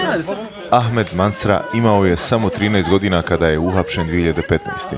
Ahmed Mansra imao je samo 13 godina kada je uhapšen 2015.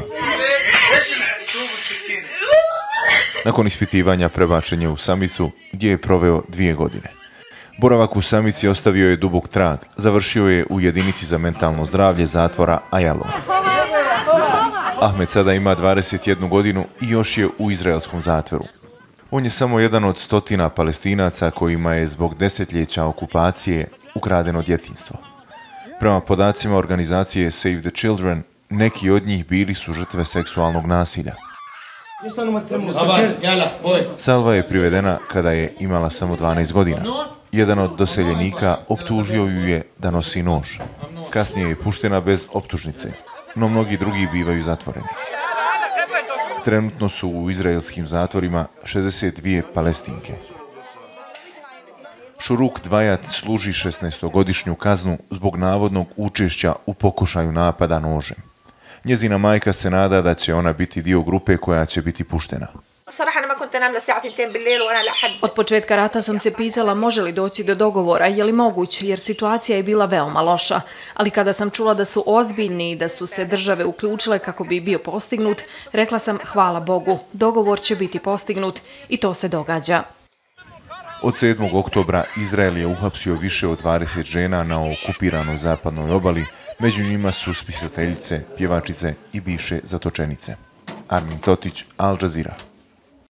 Nakon ispitivanja prebačen je u samicu gdje je proveo 2 godine. Boravak u samici ostavio je dubok trag, završio je u jedinici za mentalno zdravlje zatvora Ayalon. Ahmed sada ima 21 godinu i još je u izraelskom zatvoru. On je samo jedan od stotina Palestinaca kojima je zbog desetljeća okupacije ukradeno djetinjstvo. Prema podacima organizacije Save the Children, neki od njih bili su žrtve seksualnog nasilja. Salva je privedena kada je imala samo 12 godina. Jedan od doseljenika optužio ju je da nosi nož. Kasnije je puštena bez optužnice, no mnogi drugi bivaju zatvoreni. Trenutno su u izraelskim zatvorima 62 Palestinke. Šuruk Dvajat služi 16-godišnju kaznu zbog navodnog učešća u pokušaju napada nožem. Njezina majka se nada da će ona biti dio grupe koja će biti puštena. Od početka rata sam se pitala može li doći do dogovora, je li moguće, jer situacija je bila veoma loša. Ali kada sam čula da su ozbiljni i da su se države uključile kako bi bio postignut, rekla sam hvala Bogu, dogovor će biti postignut i to se događa. Od 7. oktobra Izrael je uhapsio više od 20 žena na okupiranoj zapadnoj obali, među njima su spisateljice, pjevačice i bivše zatočenice. Armin Totić, Al Jazeera.